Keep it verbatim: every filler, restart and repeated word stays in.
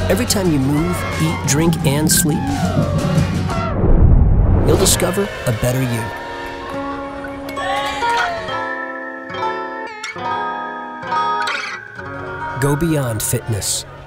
Every time you move, eat, drink, and sleep, you'll discover a better you. Go beyond fitness.